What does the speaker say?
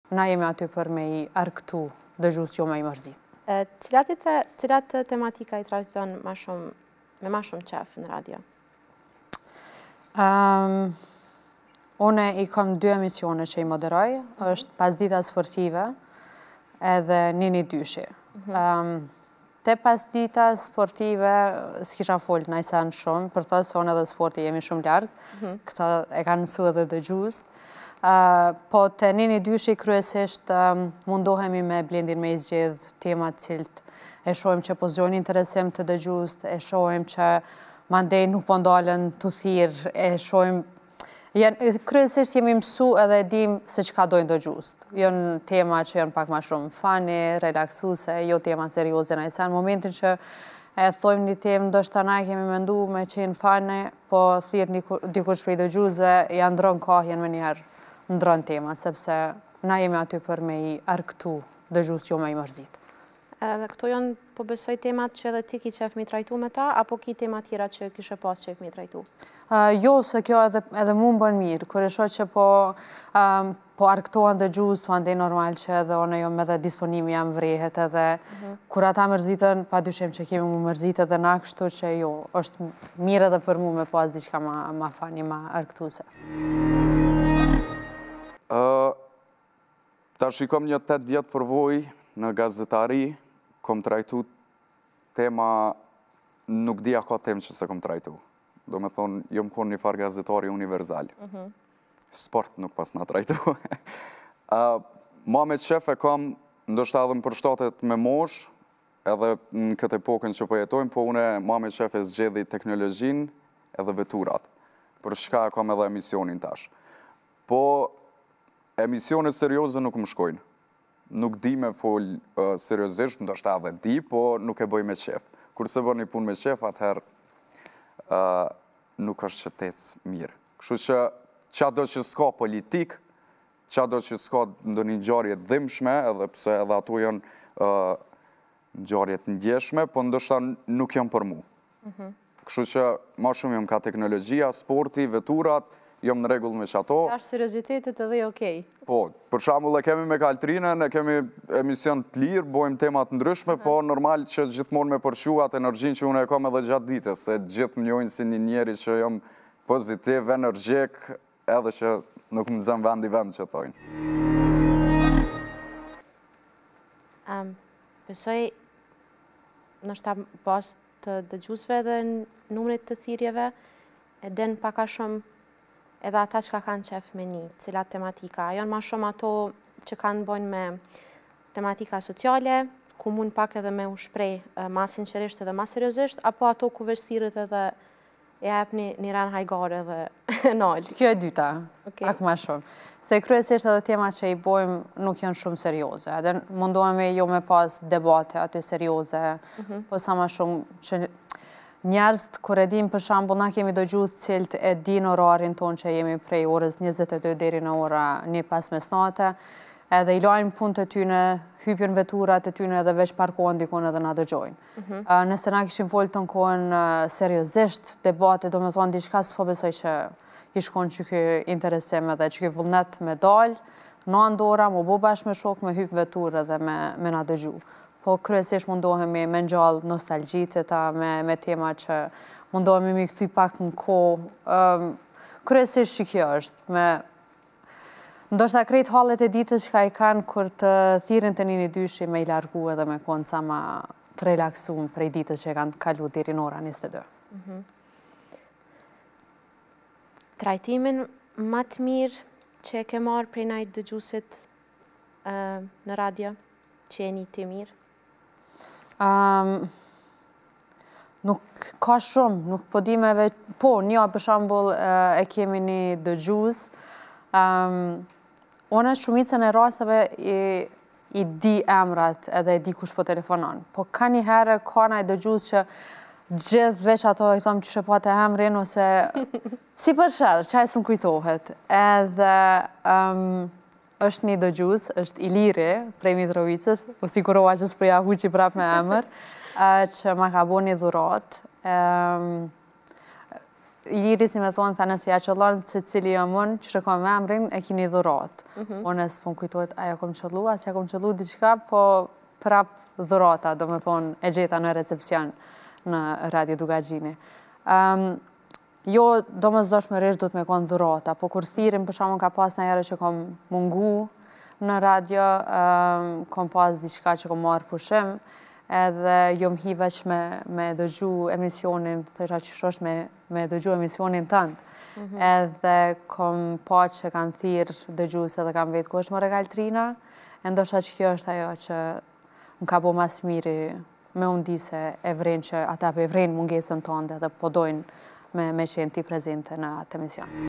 na jemi aty për me I arktu dëgjues jo me I mërzit. Cilat tematika I trajton me ma shumë qef në radio? Une I kam 2 emisione që I moderoj, është Pasdita sportive edhe Nini Dyshi. Te Pasdita sportive s'kisha folë najsen shumë, për të se unë edhe sporti jemi shumë largë, këta e kanë mësu edhe dëgjues. Po të Nini Dyshi kryesisht mundohemi me Blendin me I zgjedh temat cilët e shohim që po zgjojnë interesim të dëgjues, e shohim që mandej nuk po ndalen të thirr, e shohim kryesisht jemi mësu edhe dim se çka dojnë dëgjues. Janë tema që janë pak ma shumë fani, relaksuse, jo tema serioze najsa. Në momentin që e thojmë një temë, ndoshta na kemi mendu me qenë fani, po thirr dikush prej dëgjuesve, ja ndron kohën me njëherë ndron tema, sepse na jemi aty për me I arktu dëgjues jo me I mërzit. Edhe këto janë, po besoj, temat që edhe ti ki qef mi trajtu me ta, apo ki temat tjera që kishe pas qef mi trajtu? Jo, se kjo edhe mu më bën mirë. Kër e shoh që po arktohen dëgjues, të andej normal që edhe one jom edhe disponimi jam vrehet edhe kur ata mërzitën, pa dyshim që kemi mu mërzit edhe na, kështu që jo, është mirë edhe për mu me pas diçka ma fani, ma arktuse. Ta shikom një 8 vjetë përvoj në gazetari, kom trajtu tema, nuk dija ka temë që se kom trajtu. Do me thonë, jom konë një farë gazetari universal. Sport nuk pas nga trajtu. Ma me qef e kam, ndoshta edhe më përshtatet me mosh, edhe në këtë epokën që po jetojmë, po une ma me qef e zgjedhi teknologjin edhe veturat. Për shka e kam edhe emisionin tash. Po, emisionet serioze nuk më shkojnë. Nuk di me fol seriosisht, ndoshta edhe di, po nuk e bëj me qef. Kurse bërë një pun me qef, atëherë nuk është që tecë mirë. Kështu që qa do që s'ka politik, qa do që s'ka ndo një ngjarje dhimbshme, edhe pse edhe ato janë ngjarjet ndjeshme, po ndoshta nuk janë për mu. Kështu që ma shumë jam ka teknologjia, sporti, veturat, jam në regull me qato. Tash seriozitetet edhe okej. Po, për shembull e kemi me Kaltrinën, e kemi emision të lirë, bojmë temat ndryshme, po normal që gjithmonë me përshu atë energjin që unë e kam edhe gjatë ditës, se gjithë më njojnë si një njeri që jam pozitiv, energjik, edhe që nuk më zëm vend që thojnë. Besoj, nështë pas të dëgjusve dhe në numrit të thirjeve, e den paka shumë edhe ata që ka kanë qef me një, cilat tematika. Janë ma shumë ato që kanë bojnë me tematika sociale, ku mund pak edhe me u shprej ma sinqerisht edhe ma seriosisht, apo ato ku vështirët edhe e jep një ran hajgare edhe nalë. Kjo e dyta, pak ma shumë. Se kryesisht edhe tema që I bojmë nuk janë shumë serioze. Edhe mundohemi jo me pas debate aty serioze, po sa ma shumë që njerëzt, kur e dim për shembull, na kemi dëgjues cilët e din orarin tonë që jemi prej orës 22 deri në ora 1 mesnate, edhe I lajnë punë të tyne, hypjen veturat të tyne edhe veç parkohen dikon edhe na dëgjojnë. Nëse na kishim folë të në kohën seriosisht, debate, do me thonë diçka s'po besoj që I shkon që ky interesim edhe që ky vullnet me dalë, në andora, mu bo bashkë me shok, me hyp vetur edhe me na dëgju. Po kryesisht mundohemi me ngjall nostalgjitë me tema që mundohemi me kthy pak në kohë. Kryesisht që kjo është me ndoshta krejt hallet e ditës që I kanë kur të thirrin të Nini Dyshi me I largu edhe me konë sa ma të relaksuar prej ditës që kanë kalu deri në ora 22. Trajtimin më të mirë që e ke marrë prej najt dëgjuesit në radio, që e një të mirë? Nuk ka shumë, nuk po di me veç... Po, një për shembull e kemi një dëgjues. Unë shumicën e rasteve I di emrat edhe I di kush po telefonon. Po ka një herë ka një dëgjues që gjithë veç ato I thom që shëpate emrin ose si për shërë, qaj së më kujtohet. Edhe është një dëgjues, është Iliri, prej Mitrovicës, u sigurova që s'po ja huqi prap me emër, që ma ka bo një dhurat. Iliri si me thonë, thane se ja qëllarën se cili jam unë, që shë kam emrin, e kini dhurat. Unë e s'pon kujtojt, aja kom qëllu, as që kom qëllu diqka, po prap dhurata, do me thonë, e gjeta në recepcion në Radio Dugagjini. Jo, do me zdoshmërish du të me konë dhurata, po kur thirim, për shumë ka pas në jere që kom mungu në radio, kom pas diqka që kom marrë pushim, edhe jo m'hi veç me dëgju emisionin, thësha që shosh me dëgju emisionin tëndë. Edhe kom pa që kanë thirë dëgju se dhe kanë vetë kush më regaltrina, e ndoshta që kjo është ajo që më ka bo mas miri me unë di se e vrenë që ata për e vrenë mungesën tënde dhe po dojnë me qenë ti prezente në atë emision.